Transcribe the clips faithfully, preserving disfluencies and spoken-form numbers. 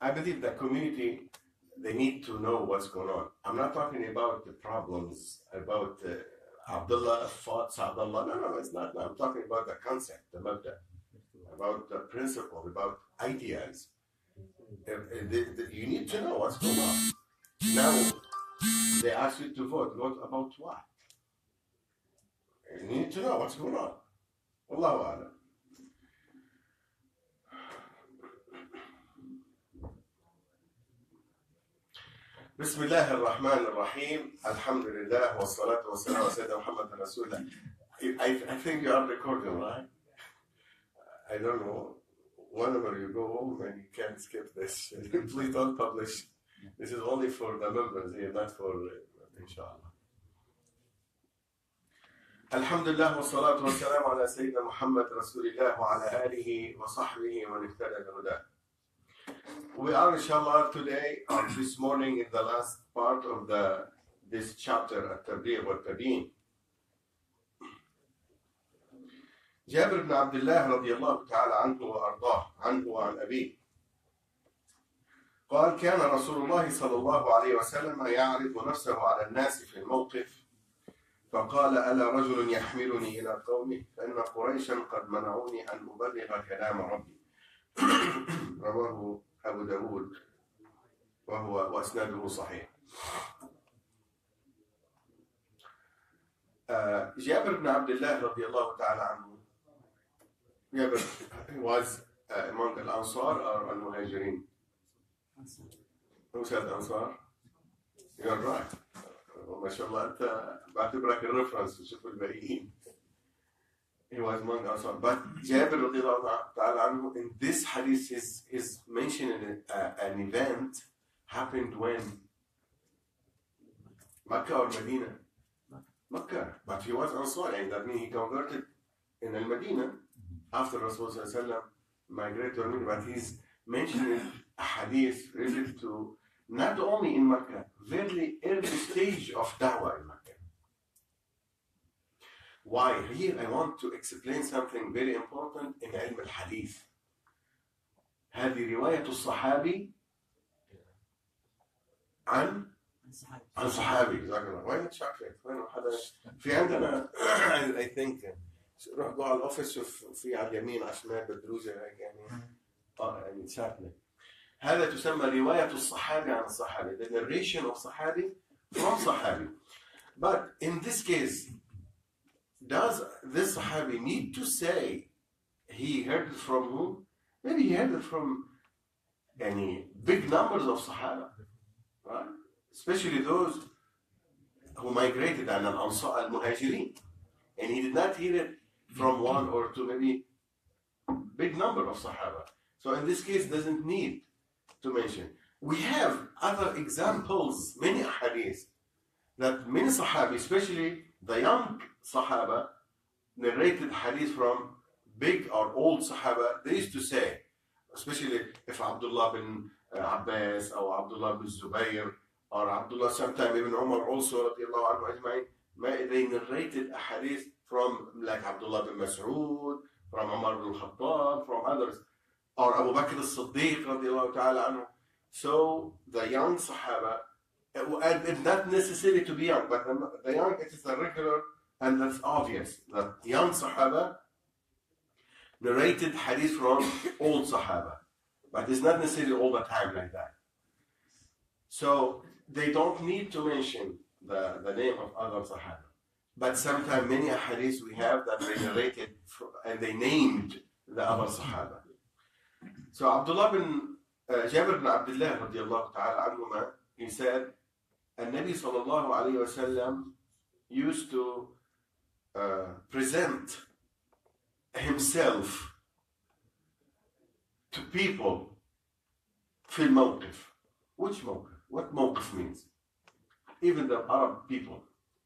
I believe the community, they need to know what's going on. I'm not talking about the problems, about uh, Abdullah fought Sa'dullah. No, no, it's not. No, I'm talking about the concept, the mabda, about the principle, about ideas. Uh, uh, the, the, you need to know what's going on. Now, they ask you to vote. Vote about what? You need to know what's going on. Wallahu a'lam. بسم الله الرحمن الرحيم الحمد لله والصلاة والسلام على سيدنا محمد رسول الله. I, I think you are recording, right? I don't know. Whenever you go home and you can't skip this, please don't publish. This is only for the members here, not for uh, inshallah. الحمد لله والصلاة والسلام على سيدنا محمد رسول الله وعلى آله وصحبه ومن اهتدى بهداه. We are inshallah today or this morning in the last part of the this chapter التبليغ والتبيين. جابر بن عبد الله رضي الله تعالى عنه وأرضاه عنه وعن أبيه قال كان رسول الله صلى الله عليه وسلم يعرض نفسه على الناس في الموقف فقال ألا رجل يحملني إلى قومه فإن قريشا قد منعوني أن أبلغ كلام ربي. رواه أبو داود وهو وأسناده صحيح. uh, جابر بن عبد الله رضي الله تعالى عنه Jabir was uh, among the Ansar or Al-Muhajirin? Who said Ansar? You're right. ما شاء الله أنت بعتبرك الريفرنس تشوف الباقيين. He was among the Ansar. But Jabir رضي الله تعالى عنه in this hadith is, is mentioning uh, an event happened when Makkah or Medina? Makkah. But he was Ansar and that means he converted in Al-Medina after Rasulullah migrated to Medina, but he's mentioning a hadith related to not only in Makkah, very early stage of da'wah in Makkah. Why? Here I want to explain something very important in علم الحديث. هذه رواية الصحابي عن عن صحابي. جزاك الله. وين تشافيت؟ وين حدا؟ في عندنا I think روح جوا على الاوفيس شوف في على اليمين على الشمال بالدروزه هيك يعني اه يعني شاكله. هذا تسمى روايه الصحابي عن الصحابي. The narration of صحابي from صحابي. But in this case, does this صحابي need to say he heard it from whom? Maybe he heard it from يعني big numbers of صحابة, right? Especially those who migrated عن الأنصار المهاجرين, and he did not hear it from one or two, maybe big number of Sahaba. So in this case, doesn't need to mention. We have other examples, many hadiths, that many Sahabi, especially the young Sahaba, narrated hadith from big or old Sahaba. They used to say, especially if Abdullah bin Abbas or Abdullah bin Zubayr or Abdullah, sometime even Umar also, radiallahu anhu ajma'in, they narrated a hadith from like Abdullah bin Mas'ud, from Umar bin Khattab, from others, or Abu Bakr as-Siddiq radiallahu ta'ala anhu. So the young Sahaba, and it's not necessary to be young, but the young, it is a regular, and that's obvious, that young Sahaba narrated hadith from old Sahaba, but it's not necessarily all the time like that. So they don't need to mention the, the name of other Sahaba. But sometimes many hadiths we have that they narrated and they named the other Sahaba. So Abdullah bin uh, Jabir bin Abdullah radiallahu ta'ala anhuma, he said, An-Nabi sallallahu alayhi wa sallam used to uh, present himself to people في الموقف. Which موقف? What موقف means? Even the Arab people.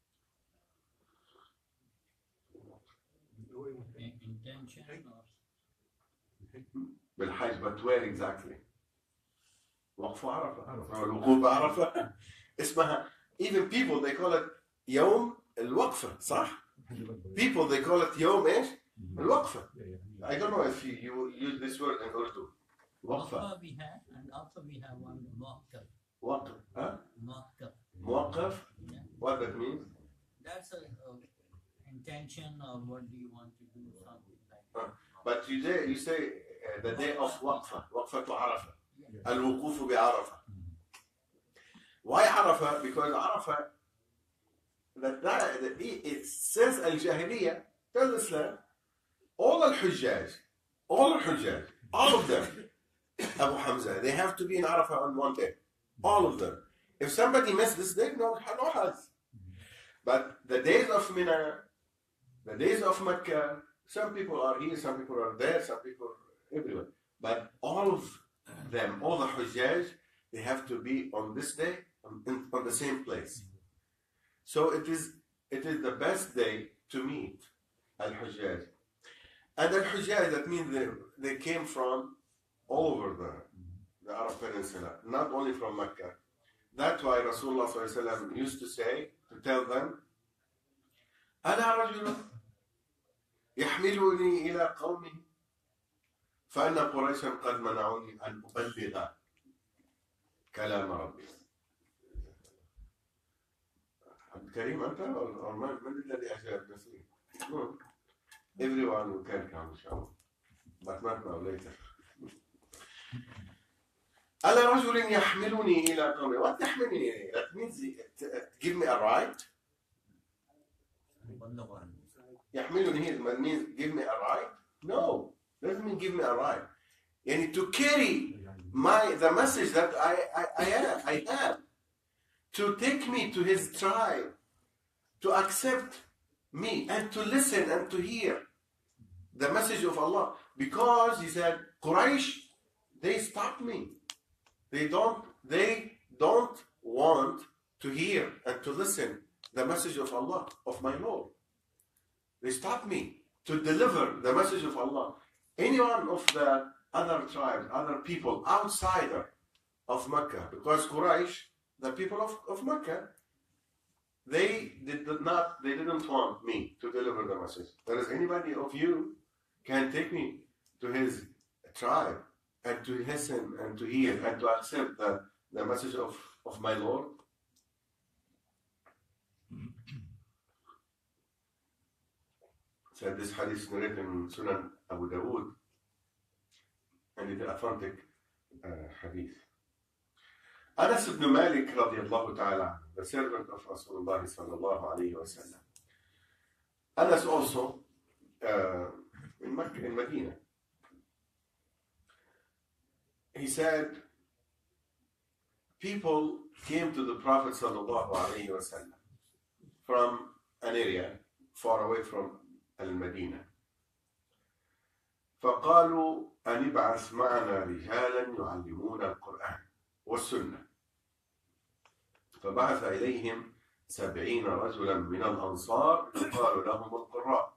بالحج, but where exactly? وقف عرفة. الوقوف بعرفة. اسمها, even people they call it يوم الوقفة, صح? People they call it يوم ايش؟ الوقفة. I don't know if you, you use this word in Urdu. Waqfa we have, and also we have one Muwaqqaf. Waqf, huh? Muwaqqaf. Muwaqqaf? Yeah. What that means? That's a, a intention or what do you want to do, something like that. Huh. But you say, you say uh, the day of Waqfa, Waqfa to Arafah. Al-Wuqufu bi Arafah. Why Arafah? Because Arafah, that, that, that it says Al-Jahiliyyah, tells Islam, all Al-Hujjaj, all Al-Hujjaj, all of them, Abu Hamza, they have to be in Arafah on one day. All of them. If somebody missed this day, no, no Hajj. But the days of Mina, the days of Mecca, some people are here, some people are there, some people are everywhere. But all of them, all the Hujjaj, they have to be on this day, on, in, on the same place. So it is, it is the best day to meet Al-Hujjaj. And Al-Hujjaj, that means they, they came from all over the, the Arab Peninsula, not only from Mecca. That's why Rasulullah sallallahu alaihi wasallam used to say, to tell them, أنا رجل يحملني إلى قومي فإن قريشا قد منعوني أن أبلغ كلام ربي. عبد الكريم أنت أو من الذي أجاب نفسي؟ Everyone can come, inshallah. But not now, later. أنا رجل يحملني إلى قومي. What يحملني? That means give me a ride. يحملني that means give me a ride. No, doesn't mean give me a ride. Yani to carry my the message that I I I have, I have, to take me to his tribe, to accept me and to listen and to hear the message of Allah. Because he said, Quraysh, they stopped me. They don't, they don't want to hear and to listen the message of Allah, of my Lord. They stopped me to deliver the message of Allah. Anyone of the other tribes, other people outsider of Mecca, because Quraysh, the people of, of Mecca, they did not, they didn't want me to deliver the message. There is anybody of you can take me to his tribe and to listen and to hear and to accept the, the message of, of my Lord? So this hadith is narrated in Sunan Abu Dawood, and it's an authentic uh, hadith. Anas ibn Malik radiallahu ta'ala, the servant of Rasulullah sallallahu alayhi wa sallam. Anas also uh, in Mecca, in Medina. He said, people came to the Prophet sallallahu alayhi wa sallam from an area far away from Al-Medina. فقالوا أن ابعث معنا رجالا يعلمون القرآن والسنة. فبعث إليهم سبعين رجلا من الأنصار يقال لهم القراء.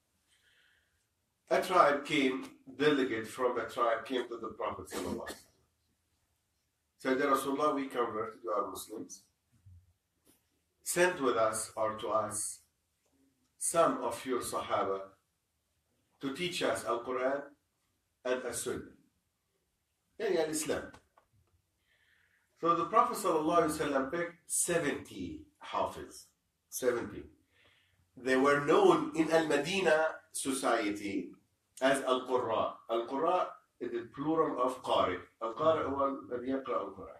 A tribe came, delegate from a tribe came to the Prophet sallallahu alaihi wasallam. Said, Rasulullah, we converted, we are Muslims. Send with us or to us some of your Sahaba to teach us Al-Quran and As-Sunnah. Yani Al-Islam. So the Prophet ﷺ picked seventy Hafiz. seventy. They were known in Al-Madina society as Al-Qurra. Al-Qurra is the plural of Qari. Al-Qari هو الذي يقرأ القرآن.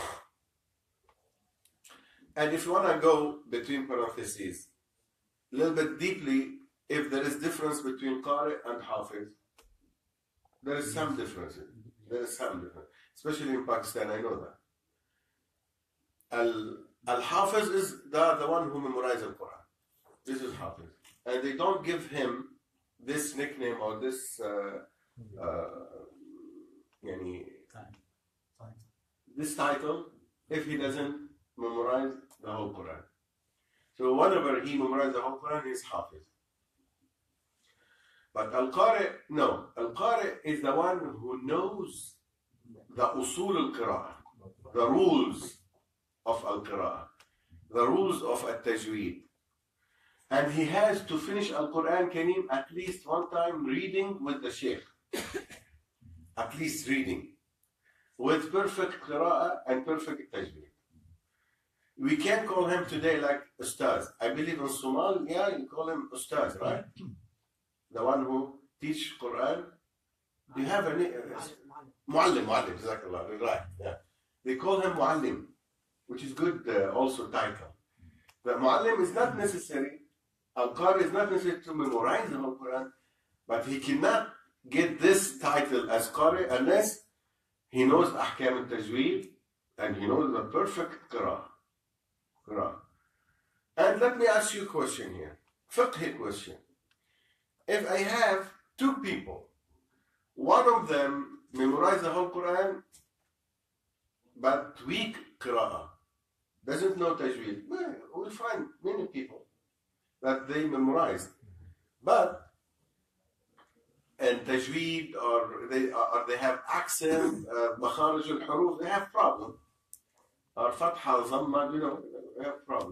And if you want to go between parentheses, a little bit deeply, if there is difference between Qari and Hafiz, there is some difference. There is some difference. Especially in Pakistan, I know that. Al, Al-Hafiz is the, the one who memorizes the Quran. This is Hafiz. And they don't give him this nickname or this uh, uh, yani, this title if he doesn't memorize the whole Quran. So whenever he memorizes the whole Quran, he is Hafiz. But Al-Qari, no. Al-Qari is the one who knows the usul al-qira'ah, the rules of al-qira'ah, the rules of al-tajweed. And he has to finish Al-Quran Kareem at least one time reading with the Shaykh. At least reading. with perfect qira'ah and perfect tajweed. We can call him today like Ustaz. I believe in Somalia you call him Ustaz, right? The one who teach Quran. You have a name? Muallim, Muallim, Jazakallah, right. Yeah. They call him Muallim, which is good uh, also title. The Muallim is not necessary, Al-Qari is not necessary to memorize the whole Quran, but he cannot get this title as Qari unless he knows Ahkam al-Tajweed and he knows the perfect Qira'ah. Qira'ah. And let me ask you a question here, fiqh question. If I have two people, one of them memorize the whole Quran, but weak Qira'ah, doesn't know Tajweed, well, we'll find many people that they memorized, but and Tajweed or they or they have accent, uh, Makharij al-Huruf, they have problem. Or Fatha, Dhamma, you know, they have problem.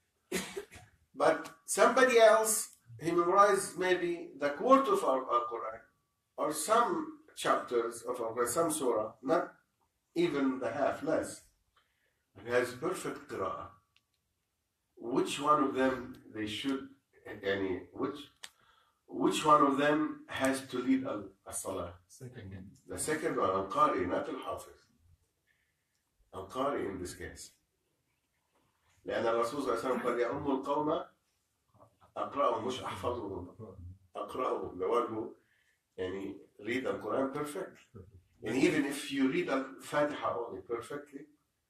But somebody else, he memorized maybe the quarter of our, our Quran, or some chapters of our Quran, some surah, not even the half, less. He has perfect qira'ah. Which one of them they should, any, which which one of them has to lead al-salah? Second. The second one, al-Qari, not al-Hafiz. Al-Qari in this case. لأن الرسول صلى الله عليه وسلم قال يا أم القوم أقرأهم مش أحفظهم أقرأهم the one who يعني read the Quran perfect. And even if you read al-Fatiha only perfectly,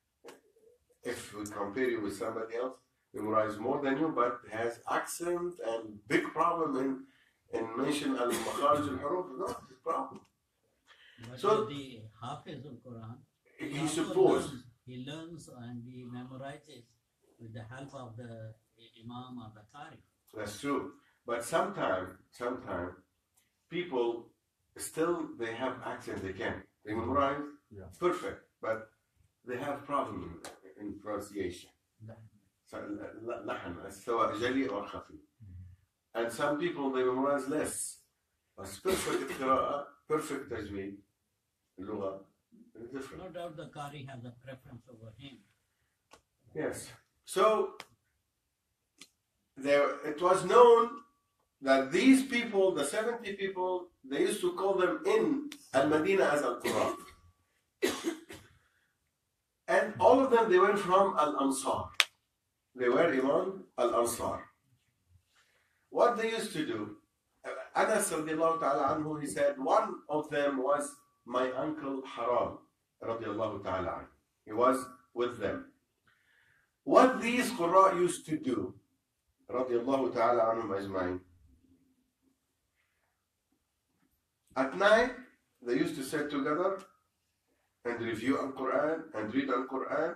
if we compare you with somebody else, memorize more than you, but has accent and big problem in in mention al-Makharij al-Huruf, no, big problem. But So- the Hafiz of Quran, He also supposed, learns, he learns and he memorizes with the help of the Imam or the Qari. that's true. But sometimes, sometimes people still they have accent. They can they memorize Yeah. perfect, but they have problem in, in pronunciation. So, ل- لحن سواء جلي or خفي. And some people they memorize less. But perfect قراءة, perfect تجويد, اللغة is different. No doubt the Qari has a preference over him. Yes. So there, it was known that these people, the seventy people, they used to call them in Al-Madinah as Al-Quran. And all of them, they were from Al-Ansar. They were among Al-Ansar. What they used to do, Anas radiallahu ta'ala anhu, he said, one of them was my uncle Haram radiallahu ta'ala anhu. He was with them. What these Qurra used to do, radiallahu ta'ala anhum ajma'in, at night, they used to sit together and review Al-Quran and read Al-Quran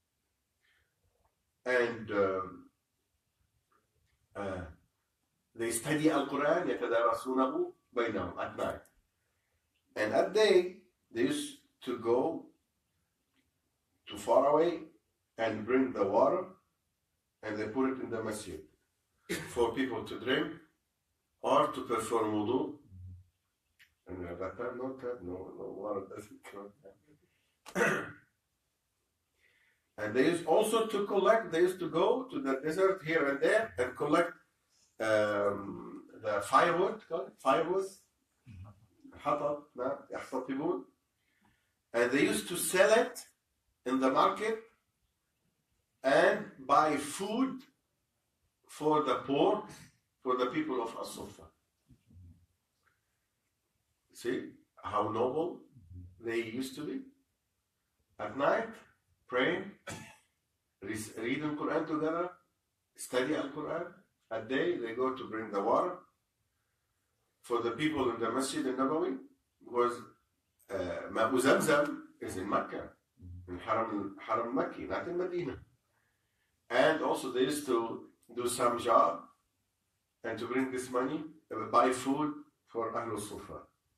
and um, uh, they study Al-Quran يتدارسونه بينهم at night. And at day, they used to go to far away and bring the water and they put it in the masjid for people to drink or to perform wudu. And at that time, no tap, no, no water doesn't come. And they used also to collect, they used to go to the desert here and there and collect um, the firewood, call it firewood, حطب, نعم, يحتطبون. And they used to sell it in the market and buy food for the poor, for the people of As-Sufa. See how noble they used to be? At night, praying, reading Quran together, study Al-Quran. At day, they go to bring the water for the people in the Masjid al-Nabawi, because uh, Ma'u Zamzam is in Mecca, in Haram, Haram Makki, not in Medina. And also they used to do some job and to bring this money, uh, buy food for Ahlul Sufa.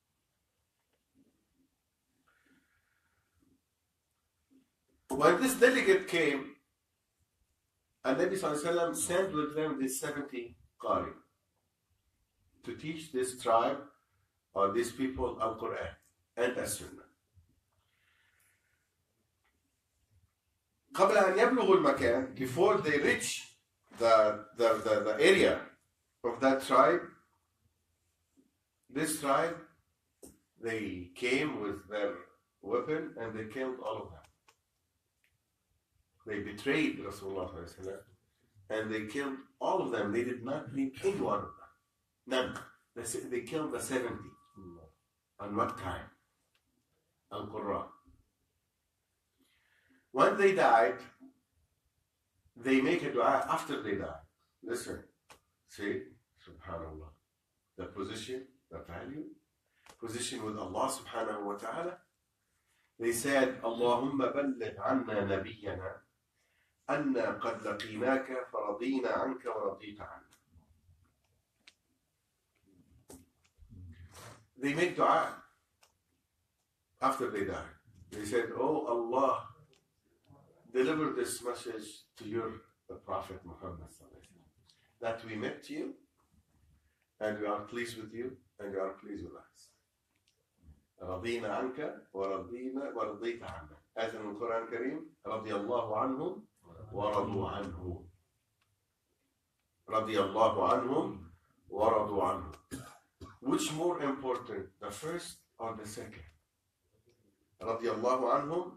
When this delegate came, and Nabi Sallallahu Alaihi Wasallam sent with them these seventy Qari to teach this tribe or these people Al-Quran and As-Sunnah. قبل أن يبلغوا المكان, before they reach the, the, the, the area of that tribe, this tribe, they came with their weapon and they killed all of them. They betrayed Rasulullah and they killed all of them. They did not leave any one of them. None. They killed the seventy. On what time? Al-Qurra. When they died, they make a dua after they die. Listen. See? Subhanallah. The position, the value, position with Allah subhanahu wa ta'ala. They said, Allahumma balligh anna nabiyyana anna qad laqinaka faradina anka wa radita anna. They make dua after they die. They said, oh Allah, deliver this message to your the Prophet Muhammad that we met you and we are pleased with you and you are pleased with us. رضينا عنك ورضينا ورضيت عنك. As in the Quran Kareem, رضي الله عنهم ورضوا عنه. رضي الله عنهم ورضوا عنه. Which more important, the first or the second? رضي الله عنهم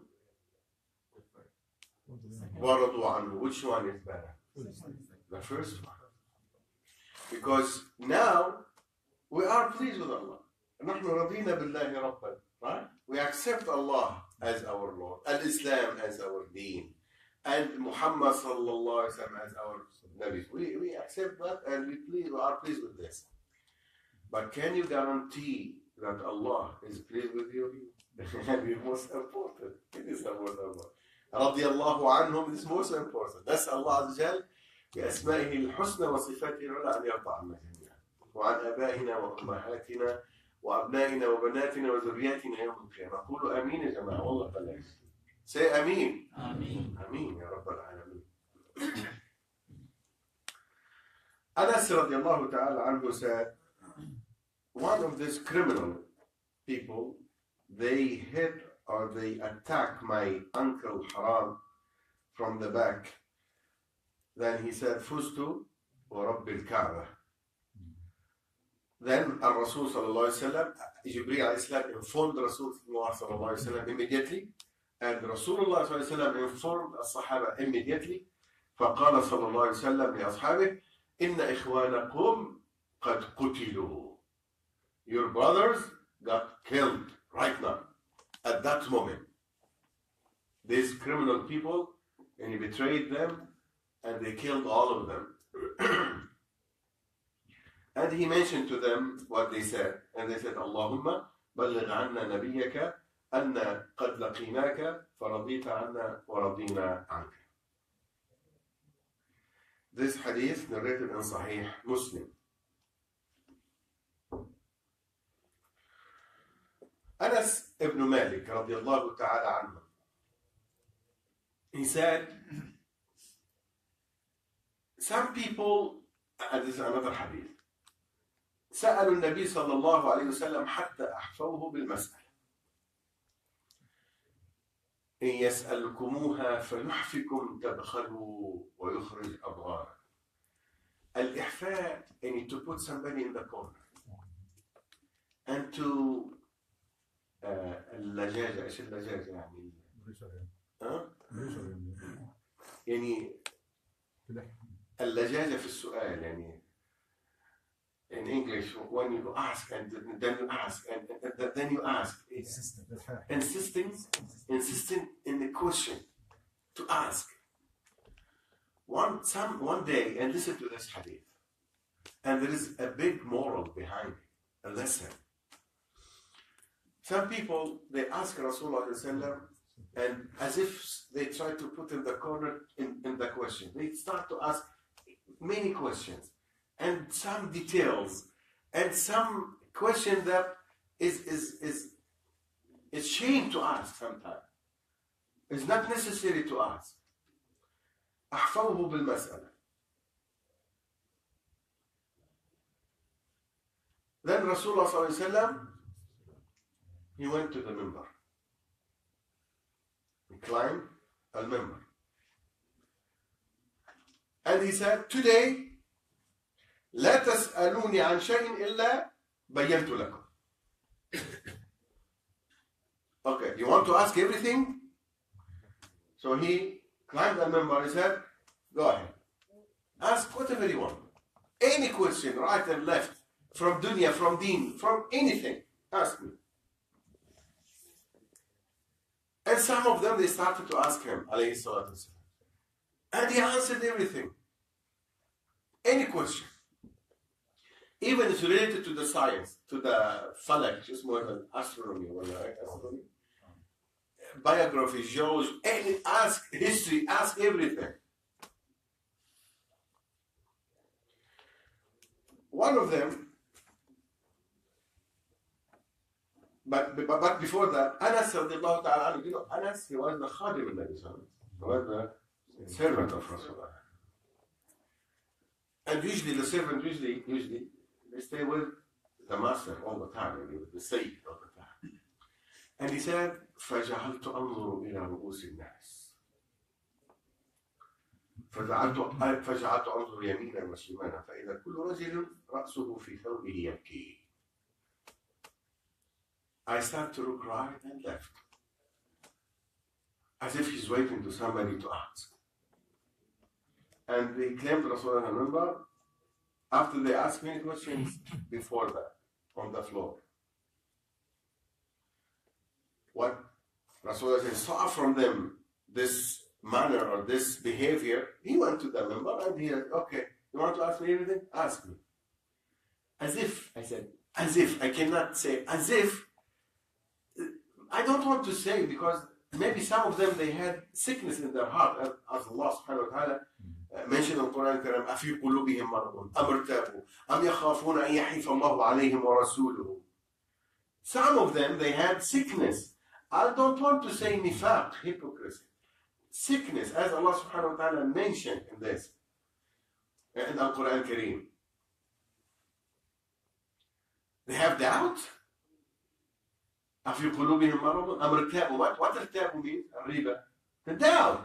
ورضوا عنه. Which one is better? The first one. Because now we are pleased with Allah. نحن رضينا بالله ربا. Right? We accept Allah as our Lord, Al-Islam as our deen, and Muhammad sallallahu alaihi wasallam as our Nabi. We, we accept that and we, please, we are pleased with this. But can you guarantee that Allah is pleased with you? It's most important. It is the most important. رضي الله عنهم is most important. That's Allah Azza Jal بأسمائه الحسنى وصفاته العلى أن يرضى عنا جميعا وعن آبائنا وأمهاتنا وأبنائنا وبناتنا وذرياتنا يوم القيامة. قولوا آمين يا جماعة. والله بلاش. Say آمين. آمين. آمين يا رب العالمين. Anas radiallahu ta'ala anhu said, one of these criminal people, they hit or they attack my uncle Haram from the back. Then he said, Fustu wa Rabbil Kaaba. Then Al-Rasul sallallahu alayhi wa sallam, Jibreel alayhi salam informed Rasul sallallahu alayhi wa sallam immediately, and Rasulullah sallallahu alayhi wa sallam informed As-Sahaba immediately. فقال صلى الله عليه وسلم لأصحابه إن إخوانكم قد قتلوا. Your brothers got killed right now, at that moment. These criminal people, and he betrayed them, and they killed all of them. And he mentioned to them what they said, and they said, Allahumma balligh anna nabiyyaka anna qad laqinaka faradita anna wa radina anka. This hadith narrated in Sahih Muslim. Anas ibn Malik radiallahu ta'ala anhu, he said, some people, and this is another hadith, سألوا النبي صلى الله عليه وسلم حتى أحفوه بالمسألة. إن يسألكموها فيحفكم تبخلوا ويخرج أبغارا. الإحفاء, you need to put somebody in the corner. And to اللجاجة, إيش اللجاجة يعني؟ ها؟ يعني اللجاجة في السؤال يعني. In English, when you ask and then you ask and then you ask, insisting, insisting in the question to ask. One some one day, and listen to this hadith, and there is a big moral behind it, a lesson. Some people, they ask Rasulullah and as if they try to put in the corner in, in the question, they start to ask many questions. And some details, and some question that is is is is shame to ask sometimes. It's not necessary to ask. أحفوه بالمسألة. Then Rasulullah sallallahu alaihi wasallam, he went to the minbar. He climbed al minbar. And he said, today, لا تسألوني عن شيء إلا بينت لكم. Okay, you want to ask everything? So he climbed the member and said, go ahead. Ask whatever you want. Any question, right and left, from dunya, from deen, from anything, ask me. And some of them, they started to ask him, alayhi salatu wasalam. And he answered everything. Any question. Even it's related to the science, to the falak, just more than astronomy, astronomy. Biography, geology, any, ask history, ask everything. One of them, but, but, but before that, Anas radiallahu ta'ala, you know, Anas, he was the khadim in the Islam. He was the servant of Rasulullah. And usually the servant, usually, usually, they stay with the master all the time, with the Sayyid all the time. And he said, فَجَعَلْتُ أَنْظُرُ إِلَى رُؤُوسِ النَّاسِ فجعلت فجعلت أنظر يمينا وشمالا فإذا كل رجل رأسه في ثوبه يبكي. I start to look right and left, as if he's waiting to somebody to ask. And they claimed Rasulullah, remember, after they asked many questions before that, on the floor. What Rasulullah saw from them, this manner or this behavior, he went to the member and he said, okay, you want to ask me anything? Ask me. As if, I said, as if, I cannot say, as if, I don't want to say, because maybe some of them, they had sickness in their heart, as Allah subhanahu wa ta'ala mentioned in the Quran Karim, أَفِي قُلُوبِهِمْ مَرَضٌ أَمْ ارْتَابُوا أَمْ يَخَافُونَ أَنْ يَحِيفَ اللَّهُ عَلَيْهِمْ وَرَسُولُهُ. Some of them, they had sickness. I don't want to say nifaq, hypocrisy. Sickness, as Allah subhanahu wa ta'ala mentioned in this, in the Quran Kareem. They have doubt. أَفِي قُلُوبِهِمْ مَرَضٌ أَمْ ارْتَابُوا. What, what ارتابوا means? Riba. The doubt.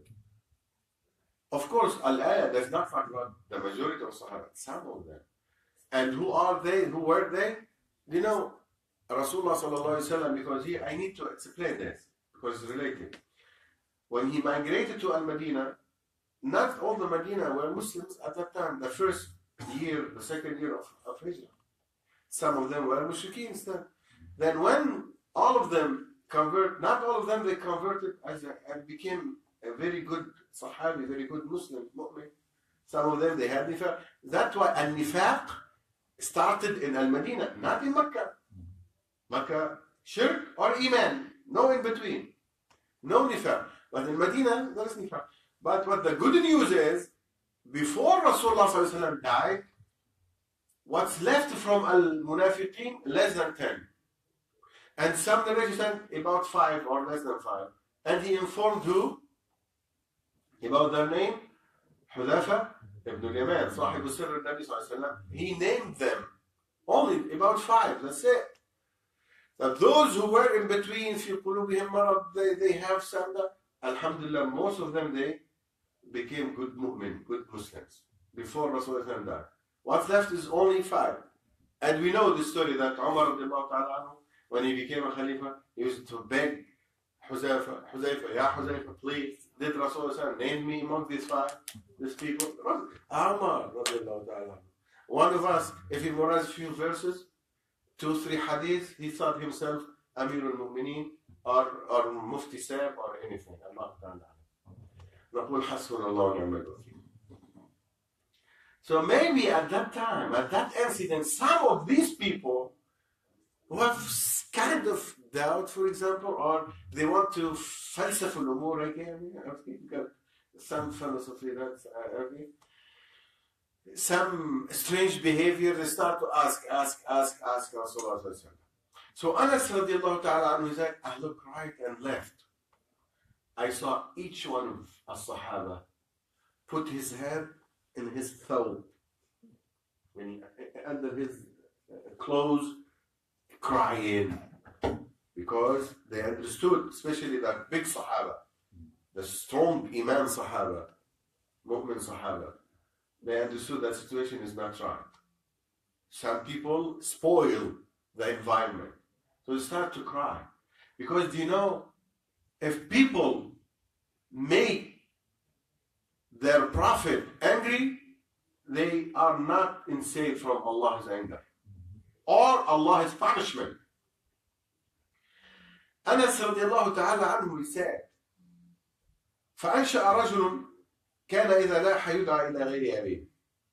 Of course, Al-Ayah does not talk about the majority of Sahaba, some of them. And who are they? Who were they? You know, Rasulullah sallallahu alayhi wa sallam, because he, I need to explain this, because it's related. When he migrated to Al-Madinah, not all the Medina were Muslims at that time, the first year, the second year of, of Hijrah. Some of them were Mushrikeen still. Then when all of them convert, not all of them, they converted as a, and became a very good Sahabi, very good Muslim, mu'min. Some of them, they had nifaq. That's why al-nifaq started in Al-Madinah, not in Makkah. Makkah, shirk or iman, no in between. No nifaq. But in Medina, there is nifaq. But what the good news is, before Rasulullah sallallahu alaihi wasallam died, what's left from al-munafiqeen, less than ten. And some narrators said about five or less than five. And he informed who? About their name? Hudhafa ibn al-Yaman, Sahib al-Sirr al-Nabi sallallahu alaihi wasallam. He named them. Only about five, that's it. But those who were in between, fi qulubihim marad, they, they have some, alhamdulillah, most of them, they became good mu'min, good Muslims, before Rasulullah died. What's left is only five. And we know the story that Umar, when he became a Khalifa, he used to beg Huzaifa, Huzaifa, Ya Huzaifa, please, did Rasulullah name me among these five, these people? Umar, one of us, if he memorized a few verses, two, three hadiths, he thought himself Amir al-Mu'mineen or, or Mufti Sahib or anything. Allah Ta'ala. So maybe at that time, at that incident, some of these people who have kind of doubt, for example, or they want to falsify al-umur again, some philosophy that's okay. Some strange behavior, they start to ask, ask, ask, ask Rasulullah. So Anas radiallahu ta'ala anhu said, I look right and left. I saw each one of as-Sahaba put his head in his thawb, under his clothes, crying, because they understood, especially that big Sahaba, the strong Imam Sahaba, mu'min Sahaba, they understood that situation is not right. Some people spoil the environment. So they start to cry. Because, you know, if people make their prophet angry, they are not in safe from Allah's anger or Allah's punishment. Anas radiallahu ta'ala anhu, he said, فأنشأ رجل كان إذا لاح يدعى إلى غير أبيه.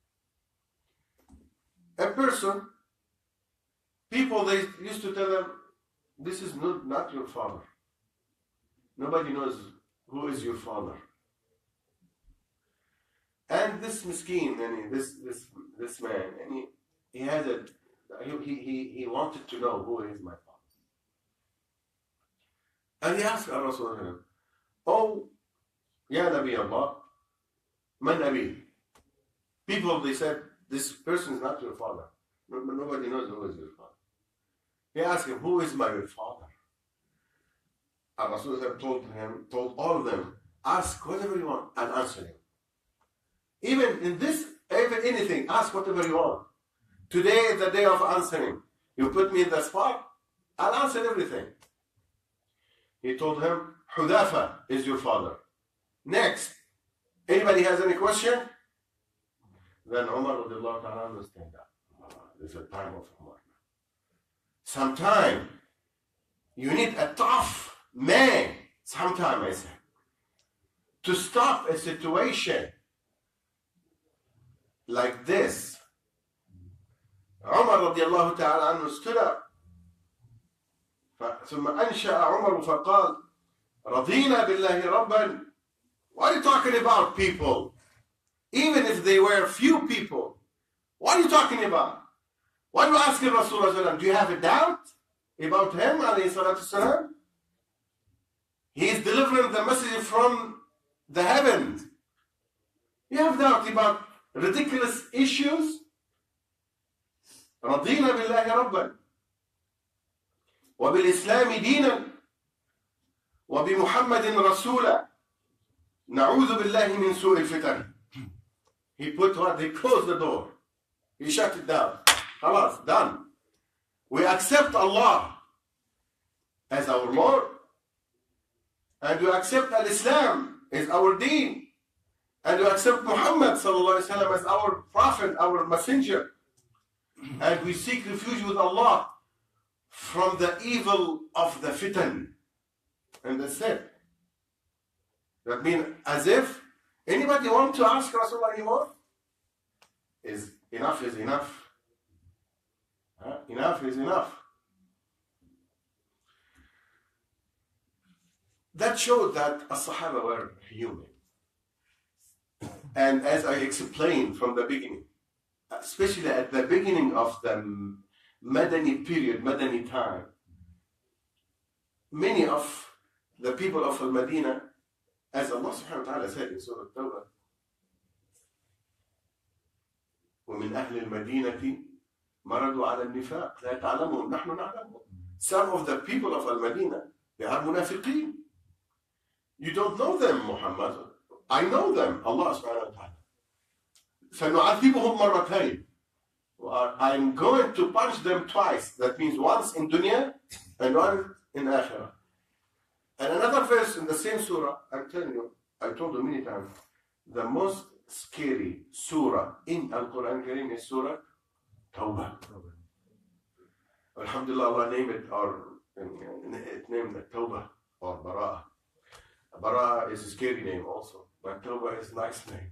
A person, people, they used to tell them, this is not, not your father. Nobody knows who is your father. And this miskin, and this this this man, and he, he had a he, he he wanted to know who is my father. And he asked Rasulullah, "Oh, Ya Nabi Allah, man Nabi?" People, they said, this person is not your father. Nobody knows who is your father. He asked him, "Who is my father?" And Rasulullah told him, told all of them, ask whatever you want and answer him. Even in this, even anything, ask whatever you want. Today is the day of answering. You put me in the spot, I'll answer everything. He told him, Hudhafa is your father. Next, anybody has any question? Then Umar radiallahu ta'ala will stand up. There's a time of Umar. Sometime you need a tough man, sometime I say, to stop a situation like this. Umar radiallahu ta'ala anhu stood up. ثم أنشأ عمر فقال رضينا بالله ربا. What are you talking about, people? Even if they were few people, what are you talking about? Why are you asking Rasulullah? Do you have a doubt about him, alayhi salatu salam? He is delivering the message from the heavens. You have doubt about ridiculous issues? رضينا بالله ربا وبالإسلام دينا وبمحمد رسولا نعوذ بالله من سوء الفتن. He put what? He closed the door. He shut it down. خلاص, done. We accept Allah as our Lord, and we accept Al-Islam as our deen, and we accept Muhammad sallallahu alaihi wasallam as our prophet, our messenger, and we seek refuge with Allah from the evil of the fitan. And that's it. That means as if anybody want to ask Rasulullah anymore? Is enough is enough. Huh? Enough is enough. That showed that as-Sahaba were human. And as I explained from the beginning, especially at the beginning of the Madani period, Madani time, many of the people of Al-Madinah, as Allah subhanahu wa ta'ala said in Surah Tawbah, وَمِنْ أَهْلِ الْمَدِينَةِ مَرَدُوا عَلَى النِّفَاقِ لَا تَعْلَمُهُمْ نَحْنُ نَعْلَمُهُمْ. Some of the people of Al-Madinah, they are munafiqeen. You don't know them, Muhammad. I know them, Allah subhanahu wa ta'ala. فَنُعَذِّبُهُمْ مَرَّتَيْنِ. I'm going to punish them twice. That means once in dunya and one in akhirah. And another verse in the same surah, I'm telling you, I told you many times, the most scary surah in Al-Quran Kareem is Surah Tawbah. Alhamdulillah, Allah named it, or it named it Tawbah or Bara'ah. Bara'ah is a scary name also, but Tawbah is a nice name.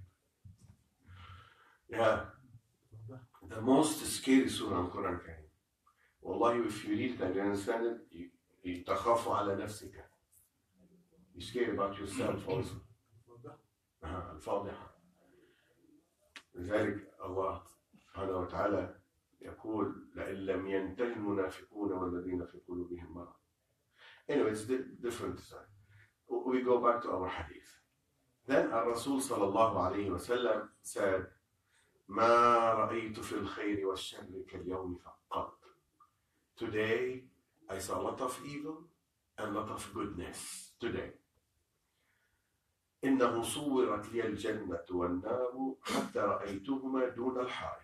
Yeah. The most scary surah in Quran Kareem. Wallahi, if you read it and you understand it, you, you تخاف على نفسك. You're scared about yourself also. الفاضحة. لذلك الله سبحانه وتعالى يقول لئن لم ينتهي المنافقون والذين في قلوبهم مرض. Anyway, it's a different side. We go back to our hadith. Then our Rasul sallallahu alayhi wa sallam said, ما رأيت في الخير والشر كاليوم فقط. Today I saw a lot of evil and a lot of goodness today. إنه صورت لي الجنة والنار حتى رأيتهما دون الحائط.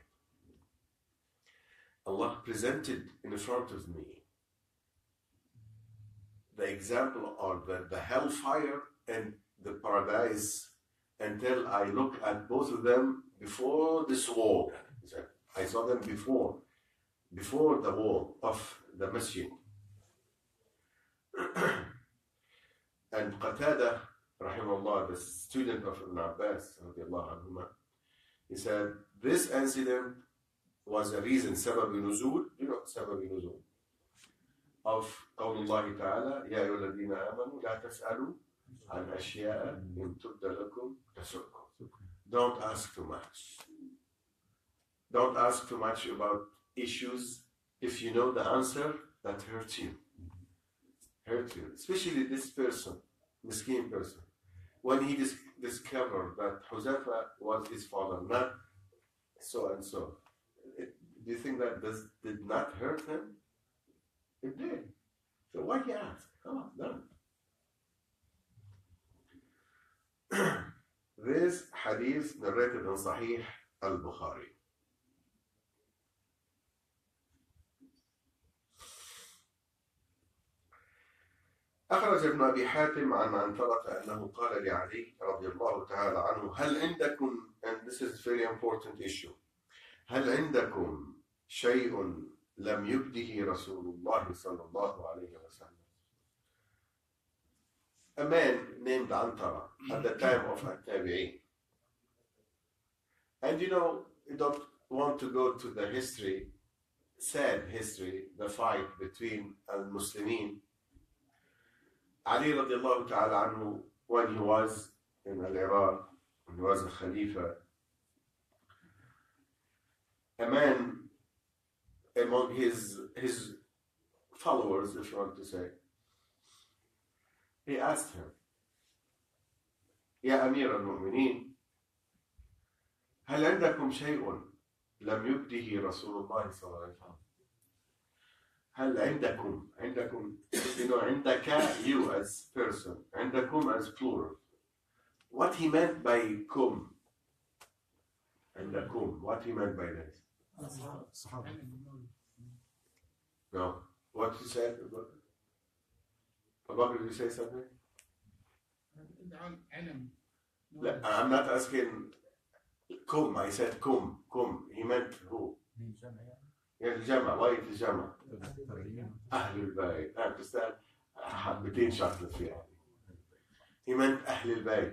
Allah presented in front of me the example of the, the hellfire and the paradise until I look at both of them before this wall. I saw them before, before the wall of the masjid. And Qatada, rahimahullah, the student of Ibn Abbas, anhuma, he said, this incident was a reason, sabab nuzul, you know, sabab nuzul, of قول الله تعالى, يا أيها الذين آمنوا لا تسألوا عن أشياء إن تبد لكم تسؤكم. Don't ask too much. Don't ask too much about issues if you know the answer that hurts you. Hurt you. Especially this person, miskin person. When he dis- discovered that Huzaifa was his father, not so and so. It, do you think that this did not hurt him? It did. So why he ask? Come on, done. This hadith narrated in Sahih al-Bukhari. أخرج ابن أبي حاتم عن عنترة أنه قال لعلي رضي الله تعالى عنه هل عندكم, and this is a very important issue, هل عندكم شيء لم يبده رسول الله صلى الله عليه وسلم. A man named Antara at the time of At-Tabi'in. And you know, you don't want to go to the history, sad history, the fight between al-Muslimin. Ali radiallahu ta'ala anhu, when he was in Al-Iraq, when he was a Khalifa, a man among his, his followers, if you want to say, he asked him, يا أمير المؤمنين هل عندكم شيء لم يبده رسول الله صلى الله عليه وسلم. هل عندكم عندكم you know عندك, you as person, عندكم as plural. What he meant by kum, عندكم, what he meant by this? No. What you said? Abubakar, did you say something? No, I'm not asking kum. I said kum. Kum. He meant who? Yeah, الجمع. Why is الجمع? أهل البيت. I understand. حبتين شكل فيها. He meant أهل البيت.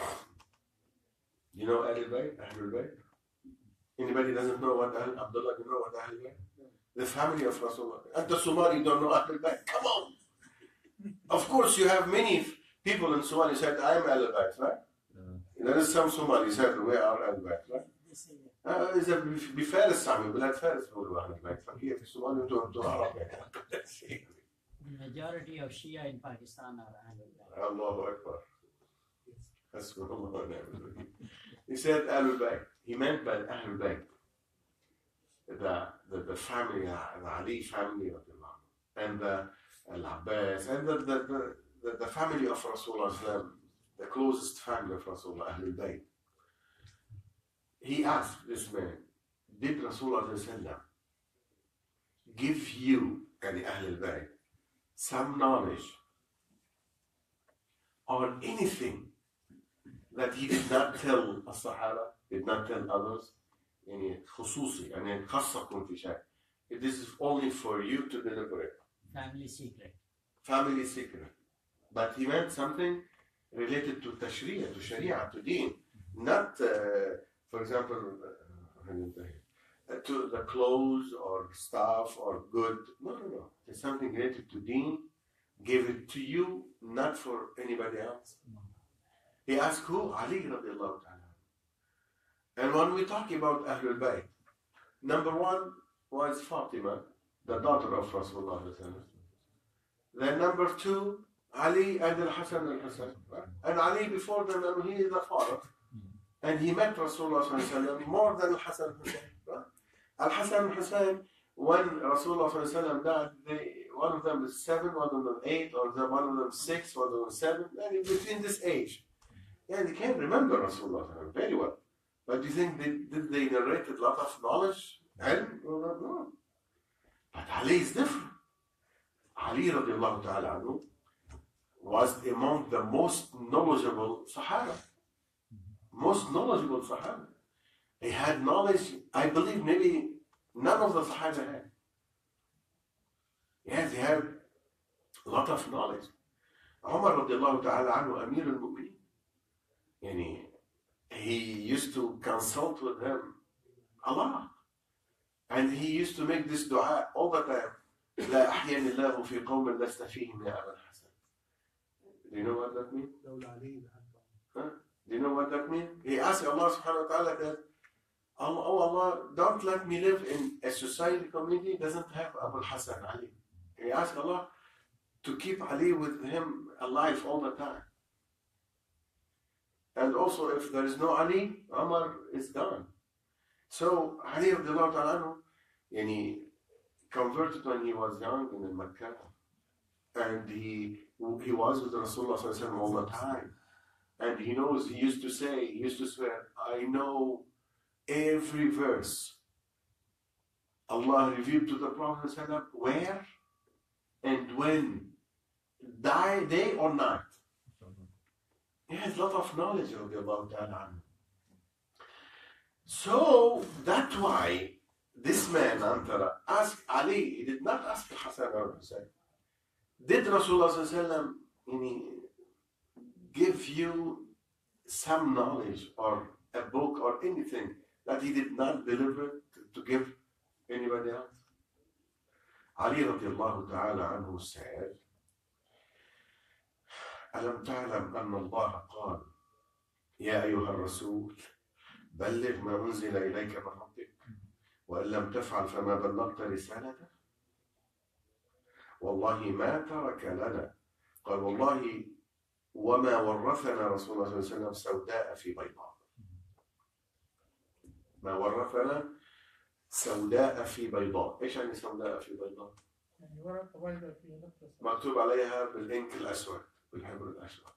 You know أهل البيت? أهل البيت? Anybody doesn't know what Ahl, Abdullah, you know what Ahl al-Bayt? The family of Rasulullah. And the Somali don't know Ahl al-Bayt. Come on! Of course, you have many people in Somali said, I am Ahl al-Bayt, right? Yeah. There is some Somali said, we are Ahl al-Bayt, right? إذا بفارس عم بلاد فارس بيقولوا أهل البيت. فهي في الصومال وأنتم عرب. The majority of Shia in Pakistan are Ahl al-Bayt. Allahu Akbar. حسبنا الله ونعم الوكيل. He said Ahl al-Bayt. He meant by Ahl al-Bayt the, the, the family, the Ali family of the and the Al-Abbas, and the, the, the, the family of Rasulullah, the closest family of Rasulullah, Ahl al-Bayt. He asked this man, did Rasulullah give you, yani Ahl al-Bayt, some knowledge on anything that he did not tell as-Sahaba, did not tell others? يعني خصوصي يعني خاصكم في شيء. This is only for you to deliver it. Family secret. Family secret. But he meant something related to tashri'ah, to sharia, to deen. Not, uh, for example, uh, to the clothes or stuff or good. No, no, no. It's something related to deen. Gave it to you, not for anybody else. He asked who? Ali radiallahu ta'ala. And when we talk about Ahlul Bayt, number one was Fatima, the daughter of Rasulullah. Then number two, Ali and Al-Hasan al-Hasan. And Ali before them, he is the father. And he met Rasulullah more than Al-Hasan al-Hasan. Al-Hasan al-Hasan, when Rasulullah died, they, one of them is seven, one of them eight, or one of them six, one of them seven, and between this age. Yeah, they can't remember Rasulullah very well. But do you think they, did they narrated a lot of knowledge? And no. But Ali is different. Ali radiallahu ta'ala anhu was among the most knowledgeable Sahaba. Most knowledgeable Sahaba. He had knowledge, I believe maybe none of the Sahaba had. Yes, he had a lot of knowledge. Umar radiallahu ta'ala anhu, Amir al-Mu'mineen. Yani, he used to consult with him a lot. And he used to make this dua all the time. لا أحياني الله في قوم لست فيهم يا أبا الحسن. Do you know what that means? Huh? Do you know what that means? He asked Allah subhanahu wa ta'ala that, oh Allah, don't let me live in a society community that doesn't have Abu Hassan Ali. He asked Allah to keep Ali with him alive all the time. And also, if there is no Ali, Umar is gone. So, Ali radiallahu ta'ala anhu, converted when he was young in Mecca. And he he was with Rasulullah sallallahu alaihi wasallam all the time. And he knows, he used to say, he used to swear, I know every verse Allah revealed to the Prophet sallallahu where and when, die, day or night. He has a lot of knowledge of the Allah Ta'ala. So that's why this man, Antara, asked Ali, he did not ask Hassan or Hussein. Did Rasulullah sallallahu alaihi give you some knowledge or a book or anything that he did not deliver to, to give anybody else? Ali radiallahu ta'ala anhu said, ألم تعلم أن الله قال يا أيها الرسول بلغ ما أنزل إليك من ربك وإن لم تفعل فما بلغت رسالته والله ما ترك لنا قال والله وما ورثنا رسول الله صلى الله عليه وسلم سوداء في بيضاء ما ورثنا سوداء في بيضاء. إيش يعني سوداء في بيضاء؟ يعني ورقة بيضاء في نقطة مكتوب عليها بالإنك الأسود بالحبر الأسود.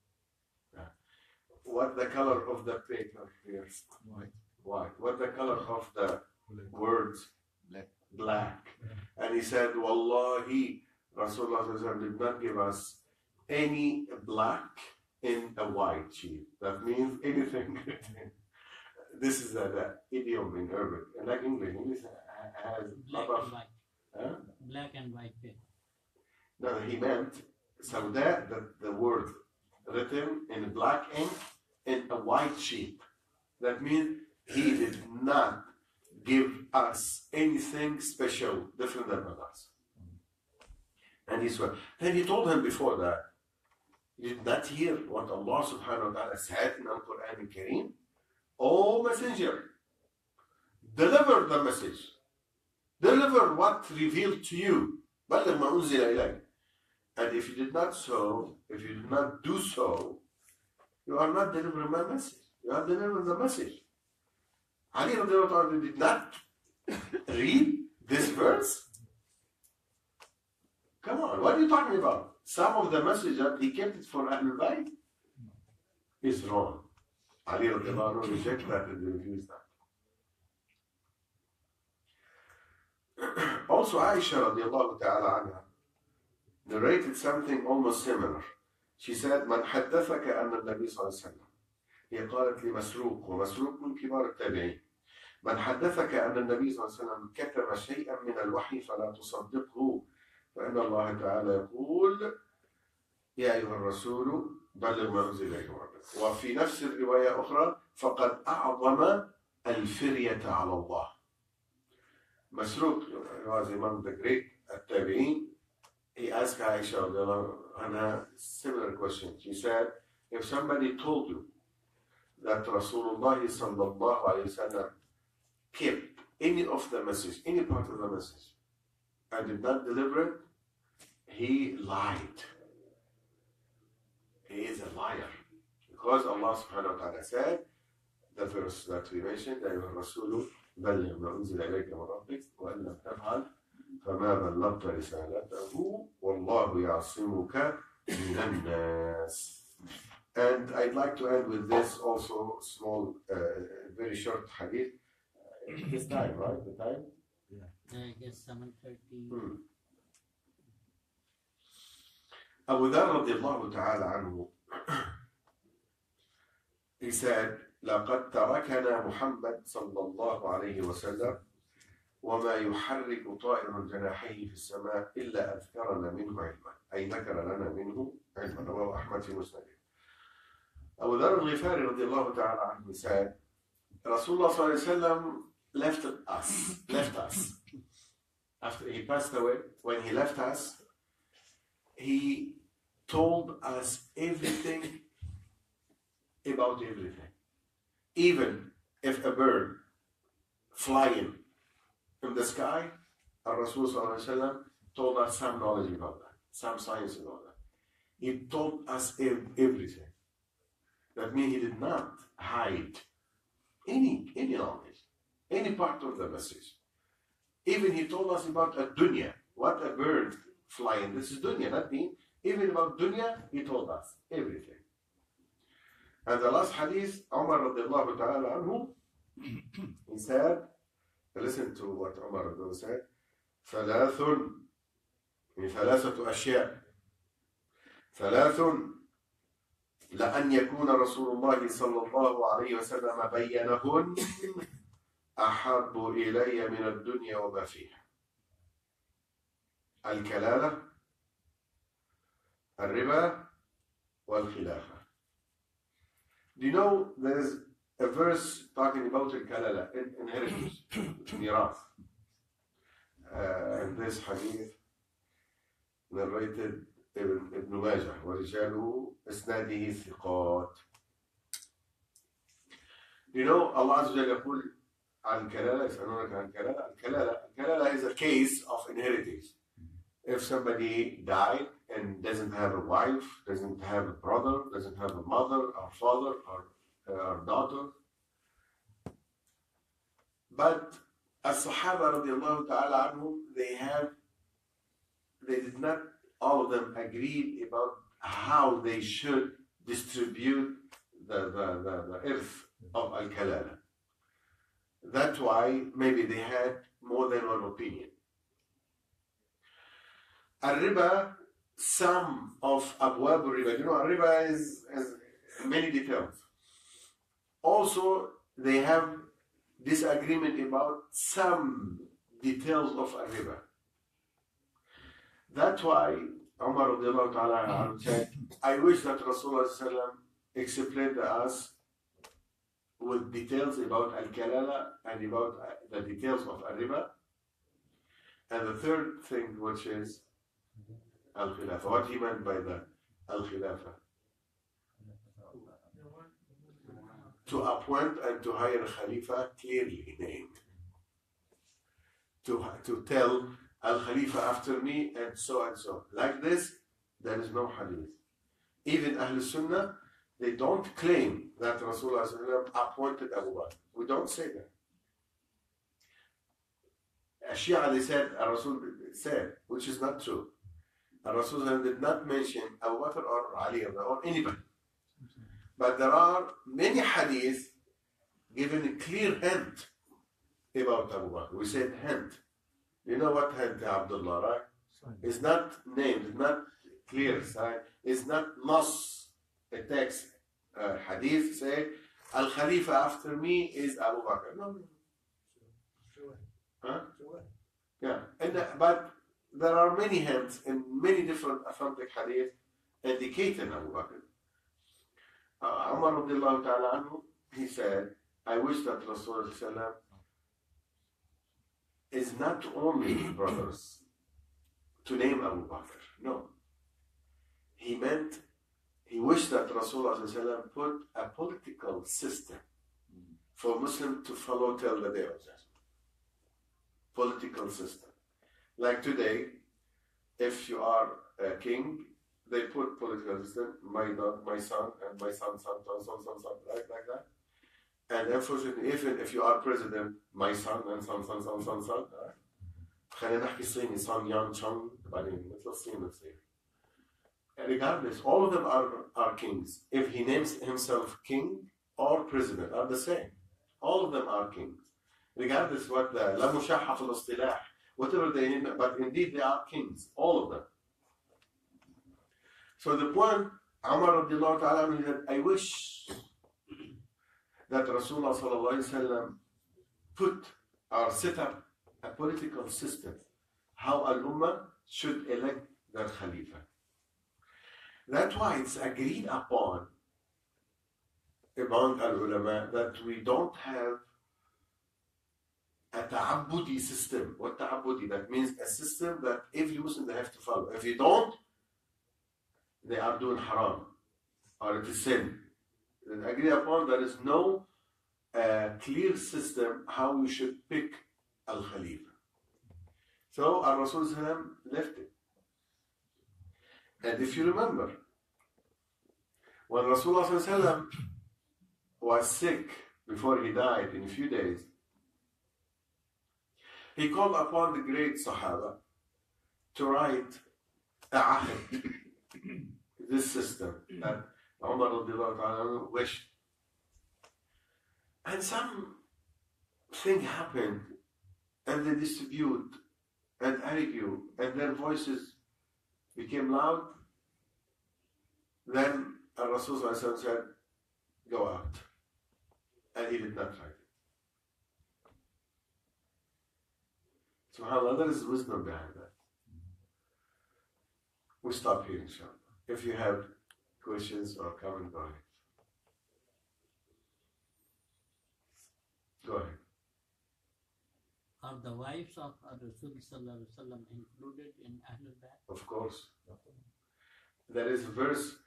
What the color of the paper here? White. White. What the color of the words? Black. Black. And he said, Wallahi, Rasulullah did not give us any black in a white sheet. That means anything. This is the idiom in Arabic. And like English, English has Black lot of, and white. huh? Black and white paper. No, he meant Sauda, the, the word written in black ink in a white sheet. That means he did not give us anything special different than others. And he swear. Then he told him before that, you did not hear what Allah subhanahu wa ta'ala said in the Quran al-Kareem? O messenger, deliver the message. Deliver what revealed to you. بَلِّغْ مَا أُنزِلَ إِلَيْكَ. And if you did not so, if you did not do so, you are not delivering my message. You are delivering the message. Ali radiallahu ta'ala did not read this verse. Come on, what are you talking about? Some of the message that he kept it for Ahlul Bayt is wrong. Ali radiallahu anhu rejected that and refused that. Also, Aisha radiallahu ta'ala anha narrated something almost similar. She said, من حدثك أن النبي صلى الله عليه وسلم هي قالت لمسروق ومسروق من كبار التابعين من حدثك أن النبي صلى الله عليه وسلم كتب شيئا من الوحي فلا تصدقه فإن الله تعالى يقول يا أيها الرسول بلغ ما أنزل إليك من ربك. وفي نفس الرواية أخرى فقد أعظم الفرية على الله. مسروق was among the great التابعين. He asked Aisha a similar question. She said, if somebody told you that Rasulullah sallallahu alayhi wa sallam kept any of the message, any part of the message, and did not deliver it, he lied. He is a liar. Because Allah subhanahu wa ta'ala said, the verse that we mentioned, أيها الرسول بلغ ما أنزل إليك من ربك وإن لم تفعل فما بلغت رسالته والله يعصمك من الناس. And I'd like to end with this also small, uh, very short hadith. This time, right? The time? I guess seven thirty. Hmm. Abu Dharr radiallahu ta'ala anhu, he said, لقد تركنا محمد صلى الله عليه وسلم وما يحرك طائر جناحيه في السماء إلا أذكرنا منه علما، أي ذكر لنا منه علما. رواه أحمد في مسنده. Abu Dharr al-Ghifari radiallahu ta'ala anhu said, Rasulullah sallallahu alayhi wa sallam left us, left us. After he passed away, when he left us, he told us everything about everything. Even if a bird flying in the sky, Rasul sallallahu alayhi wa sallam told us some knowledge about that, some science about that. He told us ev- everything. That means he did not hide any, any knowledge, any part of the message. Even he told us about a dunya, what a bird flying. This is dunya, not me. Even about dunya, he told us everything. And the last hadith, Umar radiallahu ta'ala anhu, he said, listen to what Umar radiallahu said, ثلاث من ثلاثة أشياء ثلاث لأن يكون رسول الله صلى الله عليه وسلم بينهن أحب إلي من الدنيا وما فيها. الكلالة، الربا، والخلافة. Do you know there's a verse talking about الكلالة, inheritance, ميراث. Uh, and this hadith narrated ابن ابن ماجه ورجاله اسناده ثقات. You know Allah Azza wa Jalla يقول عن الكلالة، يسألونك عن الكلالة. الكلالة الكلالة is a case of inheritance. If somebody died and doesn't have a wife, doesn't have a brother, doesn't have a mother or father or, uh, or daughter, but as-Sahaba radiallahu ta'ala anhum, they have, they did not all of them agreed about how they should distribute the, the, the, the earth of Al-Kalala. That's why maybe they had more than one opinion. Al-Riba, some of Abwab al-Riba, you know, Al-Riba is, has many details. Also, they have disagreement about some details of Al-Riba. That's why Umar radiallahu ta'ala said, I wish that Rasulullah explained to us with details about Al-Kalala and about the details of Al-Riba. And the third thing, which is Al-Khilafah. What he meant by the Al-Khilafah? To appoint and to hire a Khalifa clearly named. To, to tell Al-Khalifa after me and so and so. Like this, there is no hadith. Even Ahl Sunnah, they don't claim that Rasulullah appointed Abu Bakr. We don't say that. Shia, they said, Rasul said, which is not true. Rasul did not mention Abu Bakr or Ali or anybody. But there are many hadiths giving a clear hint about Abu Bakr. We said hint. You know what hint, Abdullah, right? It's not named, it's not clear, right? It's not nas, a text, uh, hadith say, Al-Khalifa after me is Abu Bakr. No, no. Huh? Yeah, and, uh, but there are many hints in many different authentic hadith indicating Abu Bakr. Uh, Umar radiallahu ta'ala anhu, he said, I wish that Rasulullah is not only brothers to name Abu Bakr. No. He meant, he wished that Rasulullah put a political system for Muslims to follow till the day of judgment. Political system. Like today, if you are a king, they put political system, my my son and my son, son, son, son, son, son, right, like that. And unfortunately, even if you are president, my son and son, son, son, son, son, خلينا نحكي صيني, son, yang, chong, بعدين مثل الصين بتصير. regardless, all of them are, are kings. If he names himself king or president, are the same. All of them are kings. Regardless what the لا مشاحة في الاصطلاح, whatever they name, but indeed they are kings, all of them. So the point, Umar radiallahu ta'ala said, I wish that Rasulullah sallallahu alayhi wa sallam put or set up a political system, how al-Ummah should elect their Khalifa. That's why it's agreed upon among al-ulama that we don't have a ta'abbudi system. What ta'abbudi? That means a system that every Muslim they have to follow. If you don't, they are doing haram or it is sin. It's agreed upon there is no uh, clear system how we should pick al-Khalifa. So our Rasul left it. And if you remember, when Rasulullah was sick before he died in a few days, he called upon the great Sahaba to write a ahd, this system that Umar radiallahu ta'ala wished. And something happened, and they dispute and argue, and their voices became loud. Then Rasul said, go out. And he did not write it. SubhanAllah, there is wisdom behind that. We stop here, inshallah. If you have questions or comment, go ahead. Go ahead. Are the wives of Rasul sallallahu alaihi wasallam included in Ahlul Bayt? Of course. There is a verse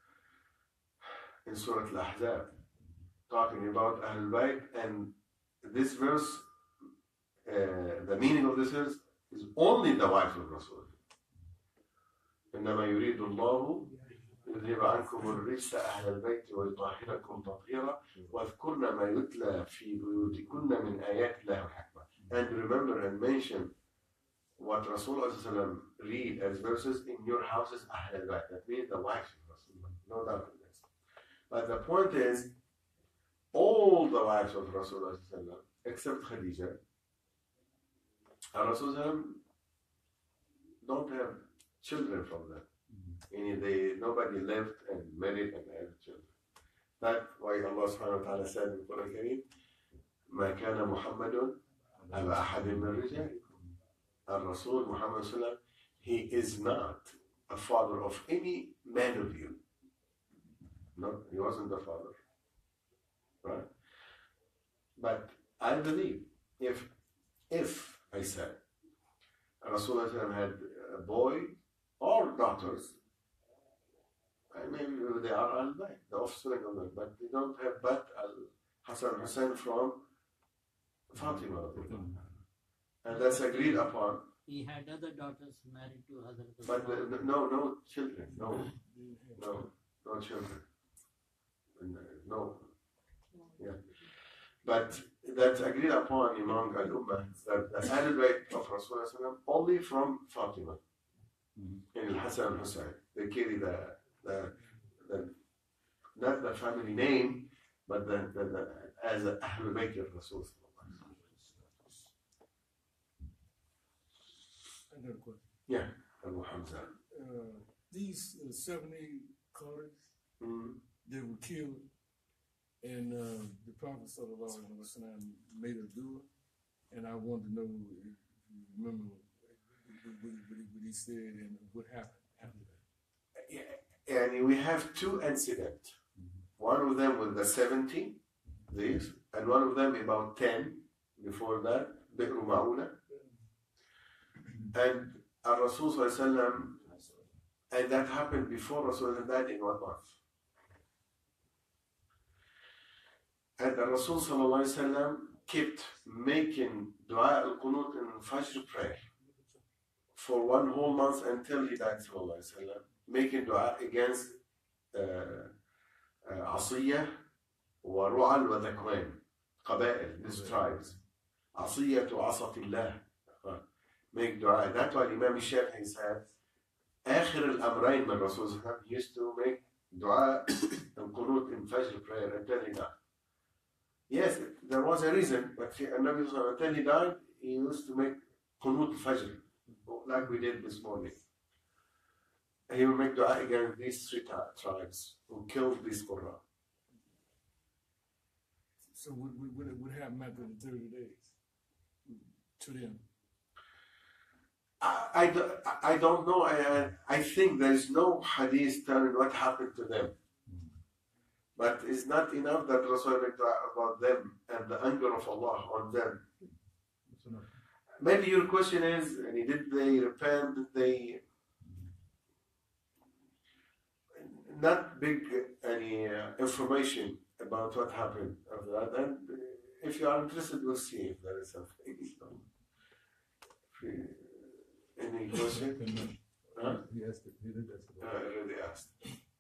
in Surah Al-Ahzab talking about Ahlul Bayt, and this verse, uh, the meaning of this verse is only the wives of Rasul. إنما يريد الله يذهب عنكم الرجس أهل البيت ويطهركم تطهيرا واذكرن ما يتلى في بيوتكن من آيات الله والحكمة. And remember and mention what Rasulullah read as verses in your houses, Ahl al-Bayt. That means the wives of Rasulullah, no doubt in this. But the point is, all the wives of Rasulullah except Khadija, Rasulullah don't have children from them. Meaning they nobody lived and married and had children. That's why Allah subhanahu wa ta'ala said in the Quran Kareem, ما كان محمد أبا أحد من رجالكم. Al-Rasul Muhammad sallam, he is not a father of any man of you. No, he wasn't the father. Right? But I believe if if I said Rasulullah had a boy or daughters, I mean they are al-Bayt, the offspring of them, but they don't have but al-Hasan Hussein from Fatima. And that's agreed upon. He had other daughters married to other. But the, the, no, no children, no, no, no children, no, yeah. But that's agreed upon among al-Ummah that the Ahlul Bayt of Rasulullah only from Fatima, in al-Hasan Hussein. They carry the, the, the, not the family name, but the, the, the as a Ahlul Bayt of Rasulullah. I got a question. Yeah, Abu Hamza. Uh, these uh, seventy Qadis Mm-hmm. that were killed, and uh, the Prophet sallallahu alaihi wasallam made a dua, and I wanted to know if you remember what, what, what, what he said and what happened after that. Yeah, and we have two incidents. One of them was the seventy, these, and one of them about ten before that, Bi'r Ma'una. And our Rasul sallallahu alaihi wasallam, and that happened before Rasul died in one month. And the Rasul sallallahu alaihi wasallam kept making dua al-qunut in Fajr prayer for one whole month until he died sallallahu alaihi wasallam, making dua against uh, uh, Asiyah wa Ru'al wa Dhakwan, Qaba'il, these tribes. Asiyah to Asatillah. Make dua. That's why Imam Shafi'i said, آخر الأمرين من الرسول صلى الله عليه وسلم, he used to make دعاء القنوت in Fajr prayer until he died. Yes, there was a reason, but he, until he died, he used to make قنوت Fajr, like we did this morning. He would make dua against these three tribes who killed these Qurra. So what, what, what happened after the thirty days to them? I, I, I don't know. I, I think there's no hadith telling what happened to them. But it's not enough that Rasul made dua about them and the anger of Allah on them. Maybe your question is, did they repent? Did they... Not big any uh, information about what happened after that. And if you are interested, we'll see if there is something. Any question? Huh? He asked it. He did ask it. I already asked.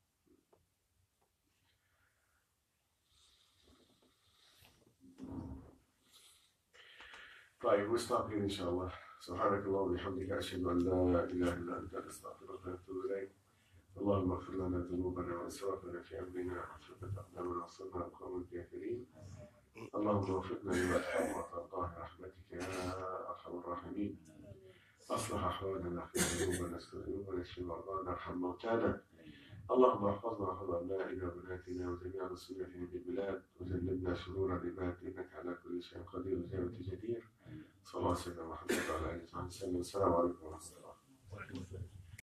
طيب, we'll stop here إن شاء الله. سبحانك اللهم وبحمدك أشهد أن لا إله إلا أنت أستغفرك وأتوب إليك. اللهم اغفر لنا ذنوبنا وإسرافنا في أمرنا وثبت أقدامنا وانصرنا على القوم الكافرين. اللهم وفقنا لما تحب وترضاه برحمتك يا أرحم الراحمين. أصلح أحوالنا في ذنوبنا استر ذنوبنا اشف مرضانا ارحم موتانا. اللهم احفظنا واحفظ أبنائنا وبناتنا وجميع المسلمين في البلاد وجنبنا شرور العباد إنك على كل شيء قدير وجابة جدير. صلى الله عليه وسلم وحمد الله عليه وسلم. السلام عليكم ورحمة الله.